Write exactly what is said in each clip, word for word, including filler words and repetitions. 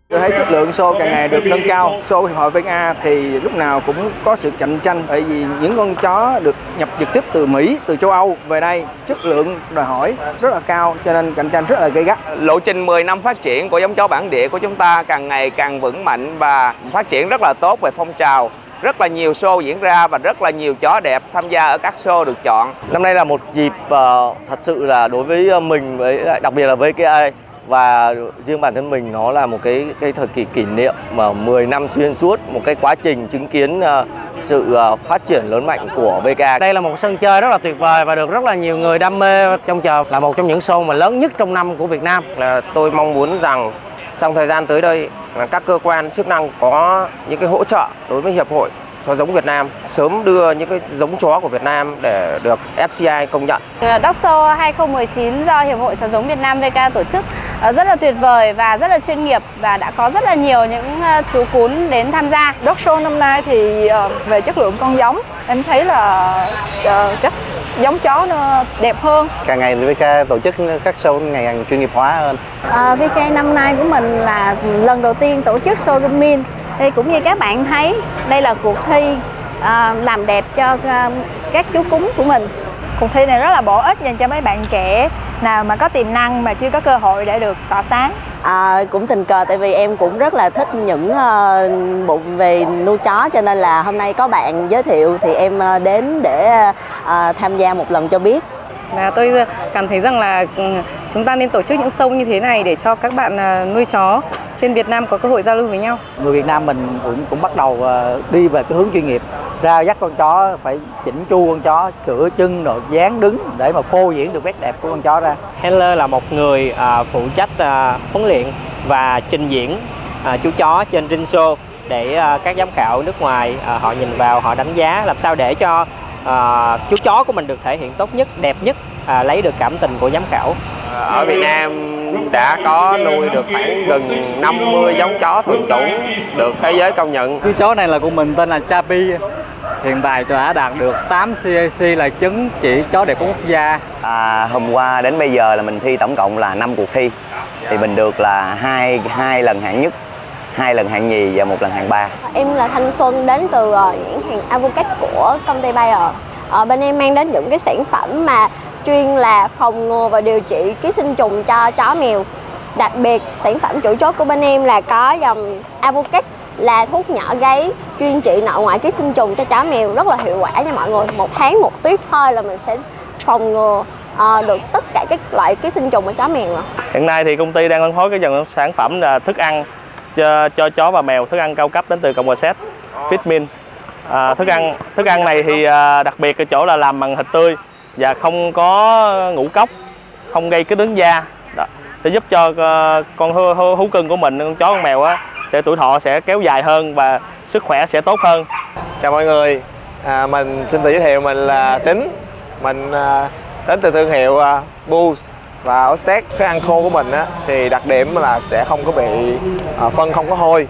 Tôi thấy chất lượng xô càng ngày được nâng cao. Xô Hiệp hội vê ca a thì lúc nào cũng có sự cạnh tranh, bởi vì những con chó được nhập trực tiếp từ Mỹ, từ châu Âu về đây, chất lượng đòi hỏi rất là cao, cho nên cạnh tranh rất là gay gắt. Lộ trình mười năm phát triển của giống chó bản địa của chúng ta càng ngày càng vững mạnh và phát triển rất là tốt về phong trào. Rất là nhiều show diễn ra và rất là nhiều chó đẹp tham gia ở các show được chọn. Năm nay là một dịp uh, thật sự là đối với mình, với đặc biệt là vê ca a và riêng bản thân mình, nó là một cái cái thời kỳ kỷ niệm mà mười năm xuyên suốt, một cái quá trình chứng kiến uh, sự uh, phát triển lớn mạnh của vê ca a. Đây là một sân chơi rất là tuyệt vời và được rất là nhiều người đam mê trông chờ, là một trong những show mà lớn nhất trong năm của Việt Nam. Là tôi mong muốn rằng trong thời gian tới đây, các cơ quan chức năng có những cái hỗ trợ đối với Hiệp hội Chó giống Việt Nam, sớm đưa những cái giống chó của Việt Nam để được ép xê i công nhận. Dog Show hai không một chín do Hiệp hội Chó giống Việt Nam vê ca a tổ chức rất là tuyệt vời và rất là chuyên nghiệp, và đã có rất là nhiều những chú cún đến tham gia. Dog Show năm nay thì về chất lượng con giống, em thấy là các giống chó nó đẹp hơn. Càng ngày vê ca a tổ chức các show ngày càng chuyên nghiệp hóa hơn. À, vê ca a năm nay của mình là lần đầu tiên tổ chức showroom min. Thì cũng như các bạn thấy, đây là cuộc thi à, làm đẹp cho à, các chú cún của mình. Cuộc thi này rất là bổ ích dành cho mấy bạn trẻ nào mà có tiềm năng mà chưa có cơ hội để được tỏa sáng. À, cũng tình cờ tại vì em cũng rất là thích những uh, bụng về nuôi chó, cho nên là hôm nay có bạn giới thiệu thì em uh, đến để uh, tham gia một lần cho biết. Và tôi cảm thấy rằng là chúng ta nên tổ chức những show như thế này để cho các bạn nuôi chó trên Việt Nam có cơ hội giao lưu với nhau. Người Việt Nam mình cũng cũng bắt đầu đi về cái hướng chuyên nghiệp, ra dắt con chó phải chỉnh chu con chó, sửa chân rồi dáng đứng để mà phô diễn được nét đẹp của con chó ra. Handler là một người uh, phụ trách uh, huấn luyện và trình diễn uh, chú chó trên ring show để uh, các giám khảo nước ngoài uh, họ nhìn vào, họ đánh giá làm sao để cho uh, chú chó của mình được thể hiện tốt nhất, đẹp nhất, uh, lấy được cảm tình của giám khảo. Ở Việt Nam đã có nuôi được khoảng gần năm mươi giống chó thuần chủng được thế giới công nhận. Chú chó này là của mình, tên là Chappy. Hiện tại tôi đã đạt được tám xê a xê là chứng chỉ chó đẹp của quốc gia. À, hôm qua đến bây giờ là mình thi tổng cộng là năm cuộc thi, thì mình được là hai hai lần hạng nhất, hai lần hạng nhì và một lần hạng ba. Em là Thanh Xuân, đến từ nhãn hàng Avocat của công ty Bayer. Ở bên em mang đến những cái sản phẩm mà chuyên là phòng ngừa và điều trị ký sinh trùng cho chó mèo. Đặc biệt sản phẩm chủ chốt của bên em là có dòng Avocat, là thuốc nhỏ gáy chuyên trị nội ngoại ký sinh trùng cho chó mèo, rất là hiệu quả nha mọi người. Một tháng một tuyết thôi là mình sẽ phòng ngừa uh, được tất cả các loại ký sinh trùng ở chó mèo rồi. Hiện nay thì công ty đang phân phối cái dòng sản phẩm là thức ăn cho, cho chó và mèo, thức ăn cao cấp đến từ Cộng hòa Séc, Fitmin. À, thức ăn thức ăn này thì à, đặc biệt ở chỗ là làm bằng thịt tươi và không có ngũ cốc, không gây kích ứng da. Đó, sẽ giúp cho uh, con hú, hú, hú cưng của mình, con chó con mèo á, sẽ tuổi thọ sẽ kéo dài hơn và sức khỏe sẽ tốt hơn. Chào mọi người, à, mình xin tự giới thiệu mình là Tính, mình à, đến từ thương hiệu à, Boost và Oztec. Cái ăn khô của mình á, thì đặc điểm là sẽ không có bị à, phân không có hôi,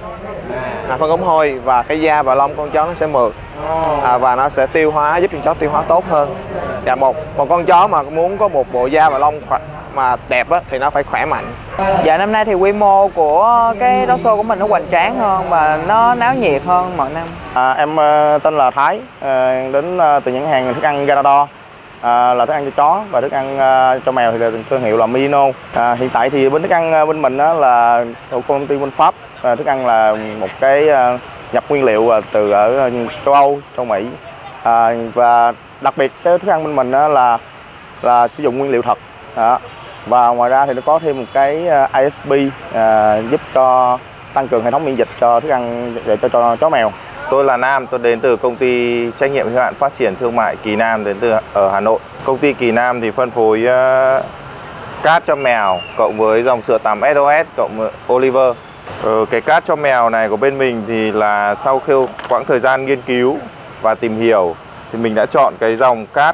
à, phân không hôi và cái da và lông con chó nó sẽ mượt, à, và nó sẽ tiêu hóa, giúp cho chó tiêu hóa tốt hơn. Và một một con chó mà muốn có một bộ da và lông mà đẹp á, thì nó phải khỏe mạnh. Dạ, năm nay thì quy mô của cái Dog Show của mình nó hoành tráng hơn và nó náo nhiệt hơn mọi năm. À, em uh, tên là Thái, uh, đến uh, từ những hàng thức ăn Ganador, uh, là thức ăn cho chó, và thức ăn uh, cho mèo thì là thương hiệu là Mino. Uh, hiện tại thì bên thức ăn uh, bên mình đó là của công ty bên Pháp. Uh, thức ăn là một cái uh, nhập nguyên liệu uh, từ ở châu Âu, châu Mỹ, uh, và đặc biệt cái thức ăn bên mình đó là là sử dụng nguyên liệu thật. Đó. Và ngoài ra thì nó có thêm một cái i ét pê uh, giúp cho tăng cường hệ thống miễn dịch cho thức ăn để cho, cho chó mèo. Tôi là Nam, tôi đến từ công ty trách nhiệm hữu hạn phát triển thương mại Kỳ Nam, đến từ ở Hà Nội. Công ty Kỳ Nam thì phân phối uh, cát cho mèo cộng với dòng sữa tắm ét o ét cộng với Oliver. Ờ, cái cát cho mèo này của bên mình thì là sau khi quãng thời gian nghiên cứu và tìm hiểu thì mình đã chọn cái dòng cát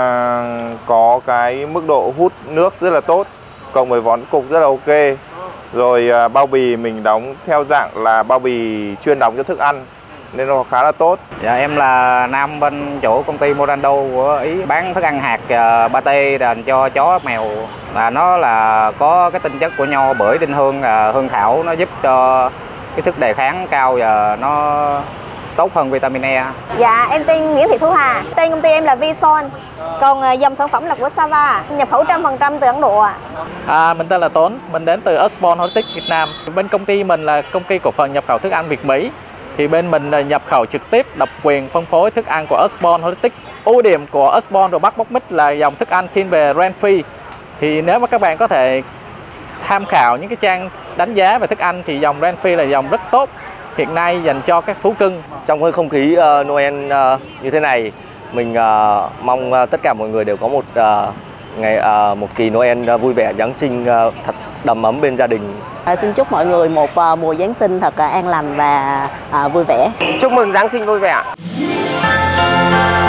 uh, có cái mức độ hút nước rất là tốt, cộng với vón cục rất là ok. Rồi uh, bao bì mình đóng theo dạng là bao bì chuyên đóng cho thức ăn, nên nó khá là tốt. Dạ em là Nam bên chỗ công ty Morando của Ý, bán thức ăn hạt uh, pate dành cho chó mèo. Và nó là có cái tinh chất của nho bưởi đinh hương, uh, hương thảo, nó giúp cho cái sức đề kháng cao và nó tốt hơn vitamin E. Dạ em tên Nguyễn Thị Thu Hà, tên công ty em là Vison. Còn uh, dòng sản phẩm là của Sava, nhập khẩu trăm phần trăm từ Ấn Độ ạ. À, mình tên là Tuấn, mình đến từ Osborne Holistic Việt Nam. Bên công ty mình là công ty cổ phần nhập khẩu thức ăn Việt Mỹ. Thì bên mình là nhập khẩu trực tiếp, độc quyền phân phối thức ăn của Osborne Holistic. Ưu điểm của Osborne rồi Bắc Bốc Mít là dòng thức ăn thiên về brand free. Thì nếu mà các bạn có thể tham khảo những cái trang đánh giá về thức ăn thì dòng brand free là dòng rất tốt hiện nay dành cho các thú cưng. Trong cái không khí uh, Noel uh, như thế này, mình uh, mong uh, tất cả mọi người đều có một uh, ngày uh, một kỳ Noel uh, vui vẻ, Giáng sinh uh, thật đầm ấm bên gia đình. À, xin chúc mọi người một uh, mùa Giáng sinh thật uh, an lành và uh, vui vẻ. Chúc mừng Giáng sinh vui vẻ.